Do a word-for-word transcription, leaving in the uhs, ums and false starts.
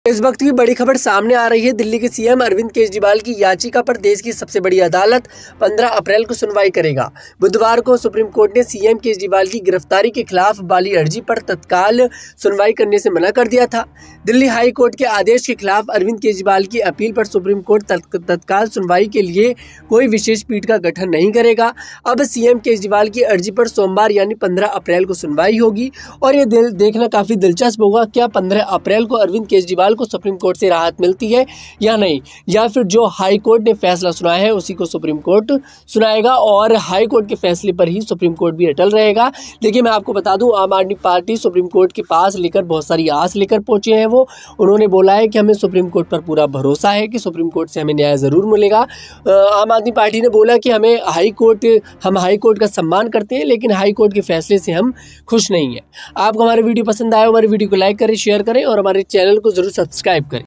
इस वक्त की बड़ी खबर सामने आ रही है। दिल्ली के सीएम अरविंद केजरीवाल की याचिका पर देश की सबसे बड़ी अदालत पंद्रह अप्रैल को सुनवाई करेगा। बुधवार को सुप्रीम कोर्ट ने सीएम केजरीवाल की गिरफ्तारी के खिलाफ वाली अर्जी पर तत्काल सुनवाई करने से मना कर दिया था। दिल्ली हाई कोर्ट के आदेश के खिलाफ अरविंद केजरीवाल की अपील पर सुप्रीम कोर्ट तत्काल सुनवाई के लिए कोई विशेष पीठ का गठन नहीं करेगा। अब सीएम केजरीवाल की अर्जी पर सोमवार यानी पंद्रह अप्रैल को सुनवाई होगी और ये देखना काफी दिलचस्प होगा, क्या पंद्रह अप्रैल को अरविंद केजरीवाल को सुप्रीम कोर्ट से राहत मिलती है या नहीं, या फिर जो हाई कोर्ट ने फैसला सुनाया है उसी को सुप्रीम कोर्ट सुनाएगा और हाई कोर्ट के फैसले पर ही सुप्रीम कोर्ट भी अटल रहेगा। देखिए, मैं आपको बता दूं, आम आदमी पार्टी सुप्रीम कोर्ट के पास लेकर बहुत सारी आस लेकर पहुंचे हैं। वो उन्होंने बोला है कि हमें सुप्रीम कोर्ट पर पूरा भरोसा है कि सुप्रीम कोर्ट से हमें न्याय जरूर मिलेगा। आम आदमी पार्टी ने बोला कि हमें हाई कोर्ट हम हाई कोर्ट का सम्मान करते हैं, लेकिन हाई कोर्ट के फैसले से हम खुश नहीं है। आपको हमारे वीडियो पसंद आया, हमारे वीडियो को लाइक करें, शेयर करें और हमारे चैनल को जरूर सब्सक्राइब करें।